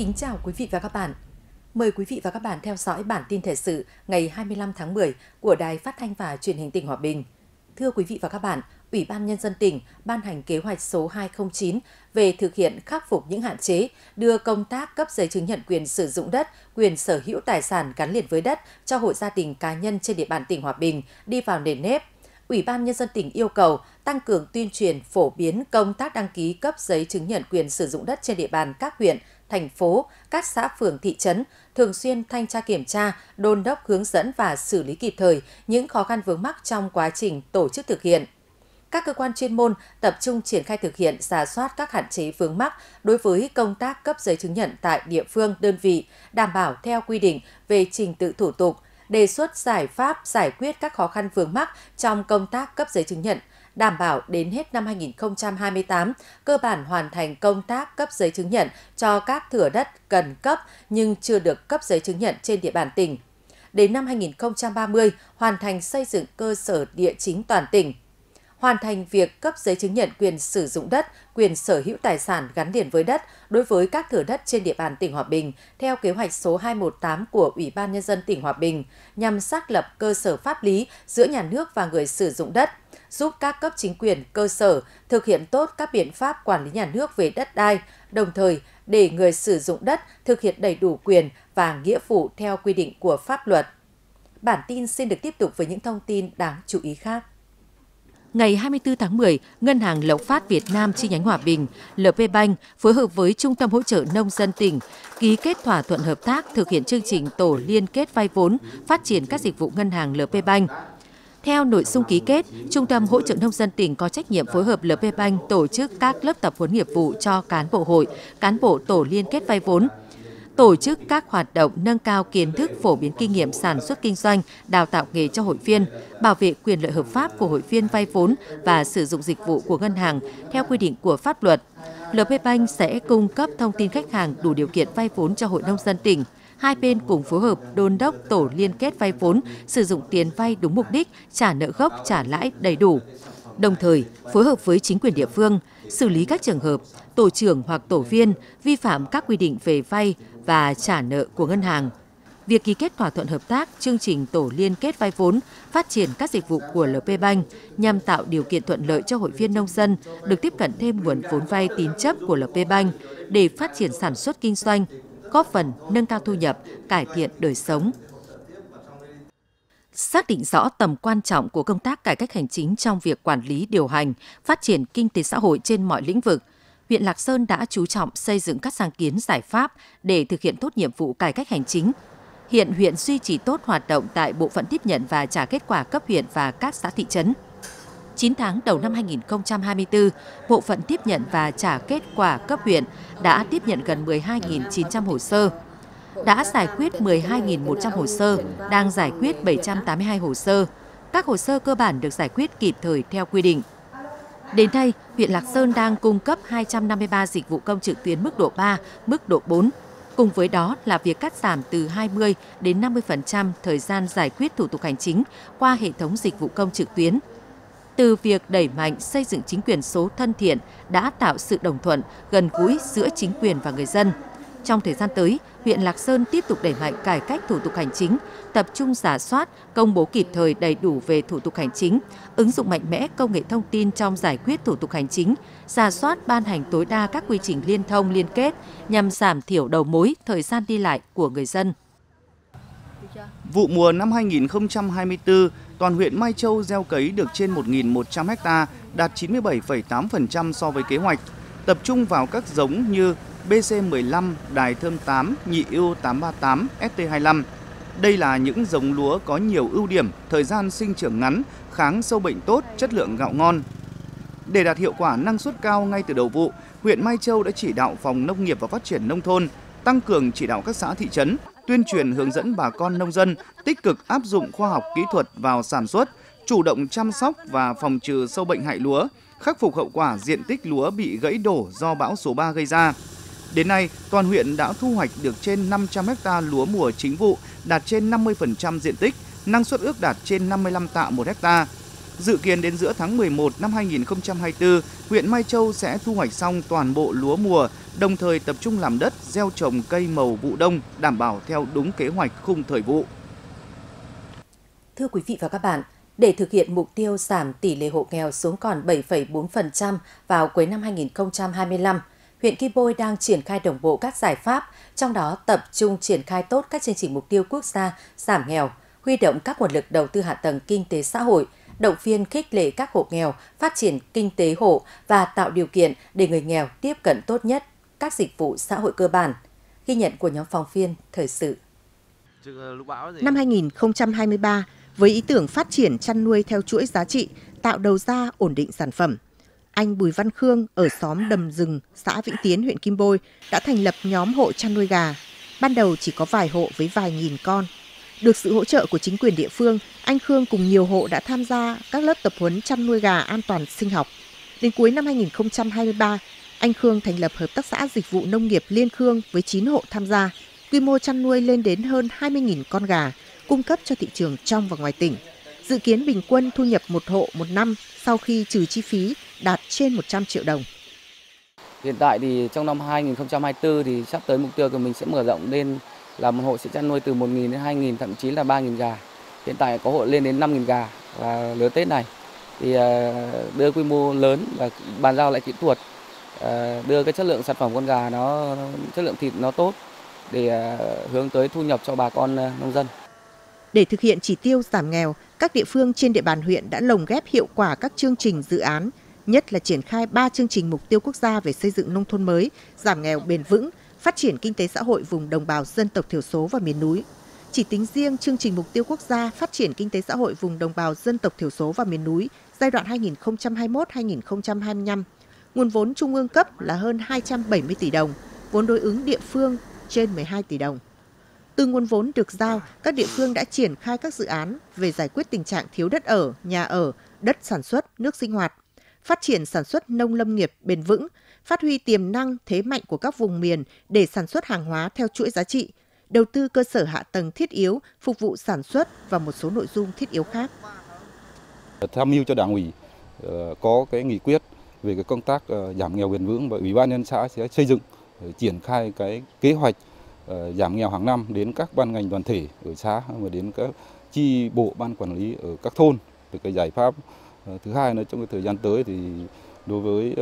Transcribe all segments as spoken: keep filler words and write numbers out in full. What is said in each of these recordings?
Kính chào quý vị và các bạn. Mời quý vị và các bạn theo dõi bản tin thời sự ngày hai mươi lăm tháng mười của Đài Phát thanh và Truyền hình tỉnh Hòa Bình. Thưa quý vị và các bạn, Ủy ban Nhân dân tỉnh ban hành kế hoạch số hai không chín về thực hiện khắc phục những hạn chế, đưa công tác cấp giấy chứng nhận quyền sử dụng đất, quyền sở hữu tài sản gắn liền với đất cho hộ gia đình cá nhân trên địa bàn tỉnh Hòa Bình đi vào nền nếp. Ủy ban Nhân dân tỉnh yêu cầu tăng cường tuyên truyền phổ biến công tác đăng ký cấp giấy chứng nhận quyền sử dụng đất trên địa bàn các huyện, thành phố, các xã phường thị trấn, thường xuyên thanh tra kiểm tra, đôn đốc hướng dẫn và xử lý kịp thời những khó khăn vướng mắc trong quá trình tổ chức thực hiện. Các cơ quan chuyên môn tập trung triển khai thực hiện rà soát các hạn chế vướng mắc đối với công tác cấp giấy chứng nhận tại địa phương, đơn vị, đảm bảo theo quy định về trình tự thủ tục, đề xuất giải pháp giải quyết các khó khăn vướng mắc trong công tác cấp giấy chứng nhận, đảm bảo đến hết năm hai nghìn không trăm hai mươi tám, cơ bản hoàn thành công tác cấp giấy chứng nhận cho các thửa đất cần cấp nhưng chưa được cấp giấy chứng nhận trên địa bàn tỉnh. Đến năm hai nghìn không trăm ba mươi, hoàn thành xây dựng cơ sở địa chính toàn tỉnh. Hoàn thành việc cấp giấy chứng nhận quyền sử dụng đất, quyền sở hữu tài sản gắn liền với đất đối với các thửa đất trên địa bàn tỉnh Hòa Bình theo kế hoạch số hai một tám của Ủy ban Nhân dân tỉnh Hòa Bình nhằm xác lập cơ sở pháp lý giữa nhà nước và người sử dụng đất, giúp các cấp chính quyền cơ sở thực hiện tốt các biện pháp quản lý nhà nước về đất đai, đồng thời để người sử dụng đất thực hiện đầy đủ quyền và nghĩa vụ theo quy định của pháp luật. Bản tin xin được tiếp tục với những thông tin đáng chú ý khác. Ngày hai mươi tư tháng mười, Ngân hàng Lộc Phát Việt Nam chi nhánh Hòa Bình, lờ pê Bank phối hợp với Trung tâm Hỗ trợ Nông dân tỉnh ký kết thỏa thuận hợp tác thực hiện chương trình tổ liên kết vay vốn, phát triển các dịch vụ ngân hàng lờ pê Bank. Theo nội dung ký kết, Trung tâm Hỗ trợ Nông dân tỉnh có trách nhiệm phối hợp lờ pê Bank tổ chức các lớp tập huấn nghiệp vụ cho cán bộ hội, cán bộ tổ liên kết vay vốn, tổ chức các hoạt động nâng cao kiến thức, phổ biến kinh nghiệm sản xuất kinh doanh, đào tạo nghề cho hội viên, bảo vệ quyền lợi hợp pháp của hội viên vay vốn và sử dụng dịch vụ của ngân hàng theo quy định của pháp luật. lờ pê Bank sẽ cung cấp thông tin khách hàng đủ điều kiện vay vốn cho Hội Nông dân tỉnh. Hai bên cùng phối hợp đôn đốc tổ liên kết vay vốn, sử dụng tiền vay đúng mục đích, trả nợ gốc, trả lãi đầy đủ. Đồng thời, phối hợp với chính quyền địa phương, xử lý các trường hợp tổ trưởng hoặc tổ viên vi phạm các quy định về vay và trả nợ của ngân hàng. Việc ký kết thỏa thuận hợp tác chương trình tổ liên kết vay vốn, phát triển các dịch vụ của lờ pê Bank nhằm tạo điều kiện thuận lợi cho hội viên nông dân được tiếp cận thêm nguồn vốn vay tín chấp của lờ pê Bank để phát triển sản xuất kinh doanh, góp phần nâng cao thu nhập, cải thiện đời sống. Xác định rõ tầm quan trọng của công tác cải cách hành chính trong việc quản lý, điều hành, phát triển kinh tế xã hội trên mọi lĩnh vực, huyện Lạc Sơn đã chú trọng xây dựng các sáng kiến giải pháp để thực hiện tốt nhiệm vụ cải cách hành chính. Hiện huyện duy trì tốt hoạt động tại bộ phận tiếp nhận và trả kết quả cấp huyện và các xã thị trấn. chín tháng đầu năm hai nghìn không trăm hai mươi tư, bộ phận tiếp nhận và trả kết quả cấp huyện đã tiếp nhận gần mười hai nghìn chín trăm hồ sơ, đã giải quyết mười hai nghìn một trăm hồ sơ, đang giải quyết bảy trăm tám mươi hai hồ sơ. Các hồ sơ cơ bản được giải quyết kịp thời theo quy định. Đến nay, huyện Lạc Sơn đang cung cấp hai trăm năm mươi ba dịch vụ công trực tuyến mức độ ba, mức độ bốn. Cùng với đó là việc cắt giảm từ hai mươi đến năm mươi phần trăm thời gian giải quyết thủ tục hành chính qua hệ thống dịch vụ công trực tuyến. Từ việc đẩy mạnh xây dựng chính quyền số thân thiện đã tạo sự đồng thuận, gần gũi giữa chính quyền và người dân. Trong thời gian tới, huyện Lạc Sơn tiếp tục đẩy mạnh cải cách thủ tục hành chính, tập trung rà soát, công bố kịp thời đầy đủ về thủ tục hành chính, ứng dụng mạnh mẽ công nghệ thông tin trong giải quyết thủ tục hành chính, rà soát ban hành tối đa các quy trình liên thông liên kết nhằm giảm thiểu đầu mối, thời gian đi lại của người dân. Vụ mùa năm hai nghìn không trăm hai mươi tư, toàn huyện Mai Châu gieo cấy được trên một nghìn một trăm ha, đạt chín mươi bảy phẩy tám phần trăm so với kế hoạch, tập trung vào các giống như bê xê mười lăm, Đài Thơm tám, Nhị Ưu tám ba tám, ét tê hai lăm. Đây là những giống lúa có nhiều ưu điểm, thời gian sinh trưởng ngắn, kháng sâu bệnh tốt, chất lượng gạo ngon. Để đạt hiệu quả năng suất cao ngay từ đầu vụ, huyện Mai Châu đã chỉ đạo Phòng Nông nghiệp và Phát triển Nông thôn tăng cường chỉ đạo các xã thị trấn, tuyên truyền hướng dẫn bà con nông dân tích cực áp dụng khoa học kỹ thuật vào sản xuất, chủ động chăm sóc và phòng trừ sâu bệnh hại lúa, khắc phục hậu quả diện tích lúa bị gãy đổ do bão số ba gây ra. Đến nay, toàn huyện đã thu hoạch được trên năm trăm ha lúa mùa chính vụ, đạt trên năm mươi phần trăm diện tích, năng suất ước đạt trên năm mươi lăm tạ một ha. Dự kiến đến giữa tháng mười một năm hai nghìn không trăm hai mươi tư, huyện Mai Châu sẽ thu hoạch xong toàn bộ lúa mùa, đồng thời tập trung làm đất, gieo trồng cây màu vụ đông, đảm bảo theo đúng kế hoạch khung thời vụ. Thưa quý vị và các bạn, để thực hiện mục tiêu giảm tỷ lệ hộ nghèo xuống còn bảy phẩy bốn phần trăm vào cuối năm hai nghìn không trăm hai mươi lăm, huyện Kim Bôi đang triển khai đồng bộ các giải pháp, trong đó tập trung triển khai tốt các chương trình mục tiêu quốc gia giảm nghèo, huy động các nguồn lực đầu tư hạ tầng kinh tế xã hội, động viên khích lệ các hộ nghèo phát triển kinh tế hộ và tạo điều kiện để người nghèo tiếp cận tốt nhất các dịch vụ xã hội cơ bản. Ghi nhận của nhóm phóng viên Thời sự. Năm hai nghìn không trăm hai mươi ba, với ý tưởng phát triển chăn nuôi theo chuỗi giá trị, tạo đầu ra ổn định sản phẩm, anh Bùi Văn Khương ở xóm Đầm Rừng, xã Vĩnh Tiến, huyện Kim Bôi đã thành lập nhóm hộ chăn nuôi gà. Ban đầu chỉ có vài hộ với vài nghìn con. Được sự hỗ trợ của chính quyền địa phương, anh Khương cùng nhiều hộ đã tham gia các lớp tập huấn chăn nuôi gà an toàn sinh học. Đến cuối năm hai nghìn không trăm hai mươi ba, anh Khương thành lập Hợp tác xã Dịch vụ Nông nghiệp Liên Khương với chín hộ tham gia. Quy mô chăn nuôi lên đến hơn hai mươi nghìn con gà, cung cấp cho thị trường trong và ngoài tỉnh. Dự kiến bình quân thu nhập một hộ một năm sau khi trừ chi phí đạt trên một trăm triệu đồng. Hiện tại thì trong năm hai nghìn không trăm hai mươi tư thì sắp tới mục tiêu của mình sẽ mở rộng lên là một hộ sẽ chăn nuôi từ một nghìn đến hai nghìn, thậm chí là ba nghìn gà. Hiện tại có hộ lên đến năm nghìn gà và lứa Tết này thì đưa quy mô lớn và bàn giao lại kỹ thuật, đưa cái chất lượng sản phẩm con gà nó chất lượng thịt nó tốt để hướng tới thu nhập cho bà con nông dân. Để thực hiện chỉ tiêu giảm nghèo, các địa phương trên địa bàn huyện đã lồng ghép hiệu quả các chương trình dự án, nhất là triển khai ba chương trình mục tiêu quốc gia về xây dựng nông thôn mới, giảm nghèo bền vững, phát triển kinh tế xã hội vùng đồng bào dân tộc thiểu số và miền núi. Chỉ tính riêng chương trình mục tiêu quốc gia phát triển kinh tế xã hội vùng đồng bào dân tộc thiểu số và miền núi giai đoạn hai nghìn không trăm hai mươi mốt đến hai nghìn không trăm hai mươi lăm, nguồn vốn trung ương cấp là hơn hai trăm bảy mươi tỷ đồng, vốn đối ứng địa phương trên mười hai tỷ đồng. Từ nguồn vốn được giao, các địa phương đã triển khai các dự án về giải quyết tình trạng thiếu đất ở, nhà ở, đất sản xuất, nước sinh hoạt, phát triển sản xuất nông lâm nghiệp bền vững, phát huy tiềm năng thế mạnh của các vùng miền để sản xuất hàng hóa theo chuỗi giá trị, đầu tư cơ sở hạ tầng thiết yếu phục vụ sản xuất và một số nội dung thiết yếu khác. Tham mưu cho Đảng ủy có cái nghị quyết về cái công tác giảm nghèo bền vững và Ủy ban nhân xã sẽ xây dựng triển khai cái kế hoạch giảm nghèo hàng năm đến các ban ngành đoàn thể ở xã và đến các chi bộ ban quản lý ở các thôn. Từ cái giải pháp thứ hai nữa, trong cái thời gian tới thì đối với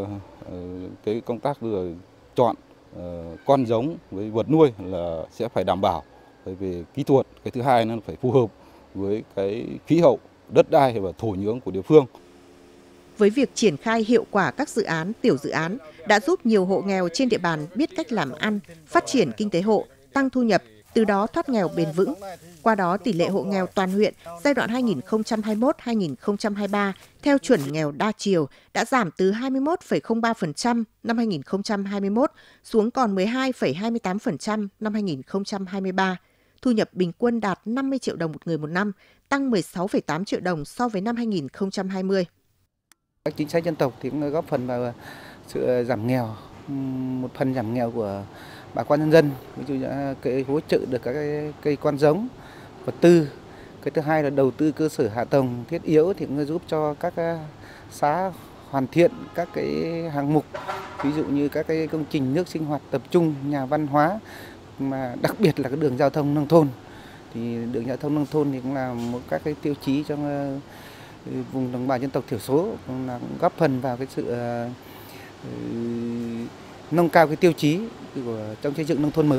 cái công tác vừa chọn con giống với vật nuôi là sẽ phải đảm bảo về kỹ thuật. Cái thứ hai nó phải phù hợp với cái khí hậu, đất đai và thổ nhưỡng của địa phương. Với việc triển khai hiệu quả các dự án, tiểu dự án đã giúp nhiều hộ nghèo trên địa bàn biết cách làm ăn, phát triển kinh tế hộ, tăng thu nhập, từ đó thoát nghèo bền vững. Qua đó, tỷ lệ hộ nghèo toàn huyện giai đoạn hai nghìn không trăm hai mươi mốt đến hai nghìn không trăm hai mươi ba theo chuẩn nghèo đa chiều đã giảm từ hai mươi mốt phẩy không ba phần trăm năm hai nghìn không trăm hai mươi mốt xuống còn mười hai phẩy hai mươi tám phần trăm năm hai nghìn không trăm hai mươi ba. Thu nhập bình quân đạt năm mươi triệu đồng một người một năm, tăng mười sáu phẩy tám triệu đồng so với năm hai nghìn không trăm hai mươi. Các chính sách dân tộc thì cũng góp phần vào sự giảm nghèo, một phần giảm nghèo của bà con nhân dân, ví dụ như cái hỗ trợ được các cái cây con giống, vật tư. Cái thứ hai là đầu tư cơ sở hạ tầng thiết yếu thì cũng giúp cho các xã hoàn thiện các cái hạng mục, ví dụ như các cái công trình nước sinh hoạt tập trung, nhà văn hóa, mà đặc biệt là cái đường giao thông nông thôn. Thì đường giao thông nông thôn thì cũng là một các cái tiêu chí trong vùng đồng bào dân tộc thiểu số, cũng là cũng góp phần vào cái sự uh, nâng cao cái tiêu chí của trong xây dựng nông thôn mới.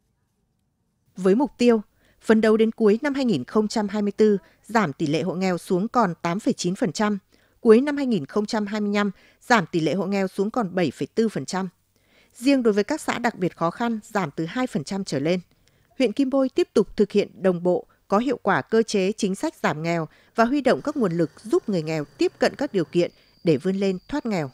Với mục tiêu phấn đấu đến cuối năm hai nghìn không trăm hai mươi tư giảm tỷ lệ hộ nghèo xuống còn tám phẩy chín phần trăm, cuối năm hai nghìn không trăm hai mươi lăm giảm tỷ lệ hộ nghèo xuống còn bảy phẩy bốn phần trăm. Riêng đối với các xã đặc biệt khó khăn giảm từ hai phần trăm trở lên. Huyện Kim Bôi tiếp tục thực hiện đồng bộ, có hiệu quả cơ chế chính sách giảm nghèo và huy động các nguồn lực giúp người nghèo tiếp cận các điều kiện để vươn lên thoát nghèo.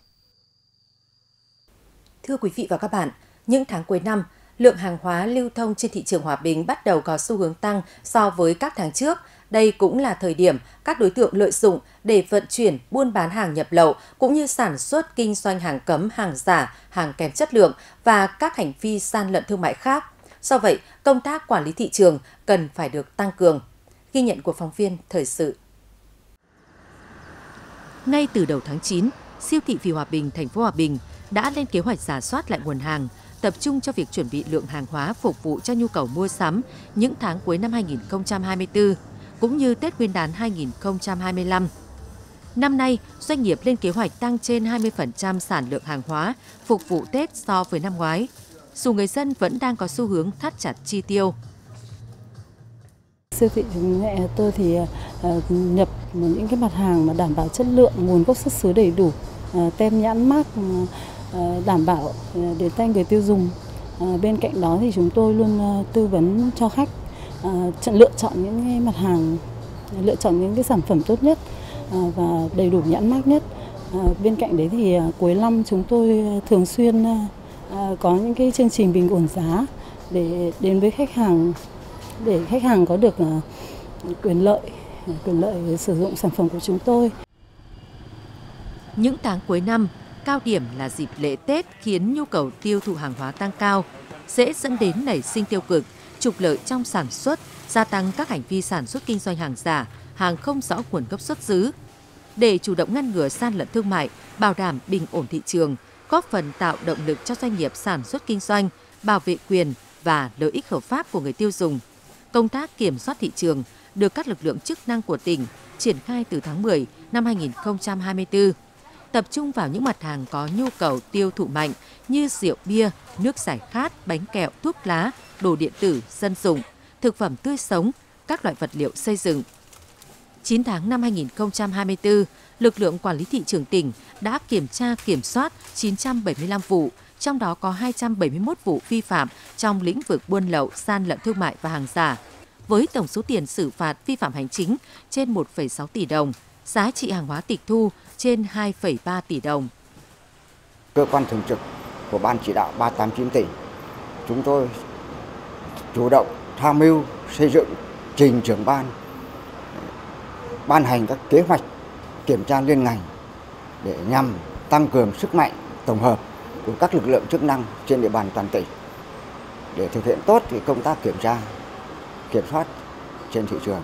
Thưa quý vị và các bạn, những tháng cuối năm, lượng hàng hóa lưu thông trên thị trường Hòa Bình bắt đầu có xu hướng tăng so với các tháng trước. Đây cũng là thời điểm các đối tượng lợi dụng để vận chuyển, buôn bán hàng nhập lậu, cũng như sản xuất, kinh doanh hàng cấm, hàng giả, hàng kém chất lượng và các hành vi gian lận thương mại khác. Do vậy, công tác quản lý thị trường cần phải được tăng cường. Ghi nhận của phóng viên Thời sự. Ngay từ đầu tháng chín, siêu thị Vì Hòa Bình, thành phố Hòa Bình đã lên kế hoạch rà soát lại nguồn hàng, tập trung cho việc chuẩn bị lượng hàng hóa phục vụ cho nhu cầu mua sắm những tháng cuối năm hai nghìn không trăm hai mươi tư, cũng như Tết Nguyên đán hai nghìn không trăm hai mươi lăm. Năm nay, doanh nghiệp lên kế hoạch tăng trên hai mươi phần trăm sản lượng hàng hóa phục vụ Tết so với năm ngoái. Dù người dân vẫn đang có xu hướng thắt chặt chi tiêu. Siêu thị mẹ tôi thì uh, nhập những cái mặt hàng mà đảm bảo chất lượng, nguồn gốc xuất xứ đầy đủ, uh, tem nhãn mác uh, đảm bảo uh, đến tay người tiêu dùng. Uh, bên cạnh đó thì chúng tôi luôn uh, tư vấn cho khách uh, lựa chọn những cái mặt hàng, lựa chọn những cái sản phẩm tốt nhất uh, và đầy đủ nhãn mác nhất. Uh, bên cạnh đấy thì uh, cuối năm chúng tôi thường xuyên uh, có những cái chương trình bình ổn giá để đến với khách hàng, để khách hàng có được quyền lợi, quyền lợi sử dụng sản phẩm của chúng tôi. Những tháng cuối năm, cao điểm là dịp lễ Tết khiến nhu cầu tiêu thụ hàng hóa tăng cao, dễ dẫn đến nảy sinh tiêu cực, trục lợi trong sản xuất, gia tăng các hành vi sản xuất kinh doanh hàng giả, hàng không rõ nguồn gốc xuất xứ. Để chủ động ngăn ngừa gian lận thương mại, bảo đảm bình ổn thị trường, góp phần tạo động lực cho doanh nghiệp sản xuất kinh doanh, bảo vệ quyền và lợi ích hợp pháp của người tiêu dùng, công tác kiểm soát thị trường được các lực lượng chức năng của tỉnh triển khai từ tháng mười năm hai nghìn không trăm hai mươi tư, tập trung vào những mặt hàng có nhu cầu tiêu thụ mạnh như rượu bia, nước giải khát, bánh kẹo, thuốc lá, đồ điện tử, dân dụng, thực phẩm tươi sống, các loại vật liệu xây dựng. chín tháng năm hai nghìn không trăm hai mươi tư, lực lượng quản lý thị trường tỉnh đã kiểm tra kiểm soát chín trăm bảy mươi lăm vụ, trong đó có hai trăm bảy mươi mốt vụ vi phạm trong lĩnh vực buôn lậu, gian lận thương mại và hàng giả, với tổng số tiền xử phạt vi phạm hành chính trên một phẩy sáu tỷ đồng, giá trị hàng hóa tịch thu trên hai phẩy ba tỷ đồng. Cơ quan thường trực của Ban chỉ đạo ba tám chín tỉnh, chúng tôi chủ động tham mưu xây dựng trình trưởng ban ban hành các kế hoạch kiểm tra liên ngành để nhằm tăng cường sức mạnh tổng hợp của các lực lượng chức năng trên địa bàn toàn tỉnh để thực hiện tốt thì công tác kiểm tra, kiểm soát trên thị trường.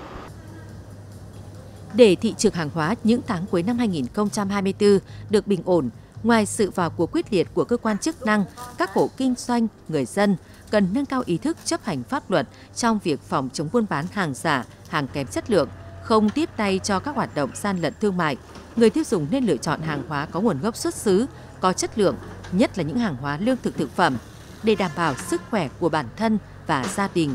Để thị trường hàng hóa những tháng cuối năm hai nghìn không trăm hai mươi tư được bình ổn, ngoài sự vào cuộc quyết liệt của cơ quan chức năng, các hộ kinh doanh, người dân cần nâng cao ý thức chấp hành pháp luật trong việc phòng chống buôn bán hàng giả, hàng kém chất lượng, không tiếp tay cho các hoạt động gian lận thương mại. Người tiêu dùng nên lựa chọn hàng hóa có nguồn gốc xuất xứ, có chất lượng, nhất là những hàng hóa lương thực thực phẩm, để đảm bảo sức khỏe của bản thân và gia đình.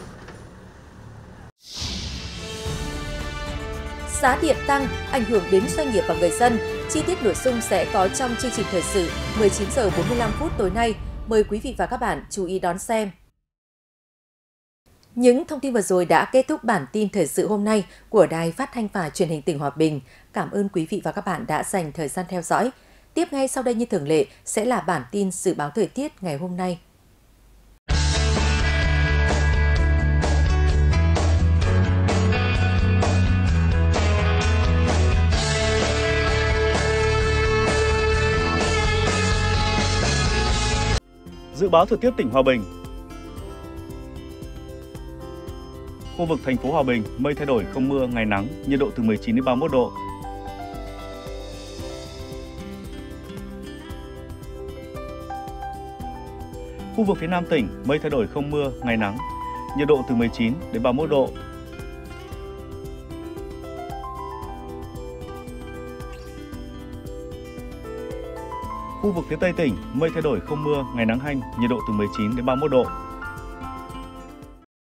Giá điện tăng ảnh hưởng đến doanh nghiệp và người dân. Chi tiết nội dung sẽ có trong chương trình thời sự mười chín giờ bốn mươi lăm phút tối nay. Mời quý vị và các bạn chú ý đón xem. Những thông tin vừa rồi đã kết thúc bản tin thời sự hôm nay của Đài Phát thanh và Truyền hình tỉnh Hòa Bình. Cảm ơn quý vị và các bạn đã dành thời gian theo dõi. Tiếp ngay sau đây như thường lệ sẽ là bản tin dự báo thời tiết ngày hôm nay. Dự báo thời tiết tỉnh Hòa Bình. Khu vực thành phố Hòa Bình, mây thay đổi không mưa, ngày nắng, nhiệt độ từ mười chín đến ba mươi mốt độ. Khu vực phía Nam tỉnh, mây thay đổi không mưa, ngày nắng, nhiệt độ từ mười chín đến ba mươi mốt độ. Khu vực phía Tây tỉnh, mây thay đổi không mưa, ngày nắng hanh, nhiệt độ từ mười chín đến ba mươi mốt độ.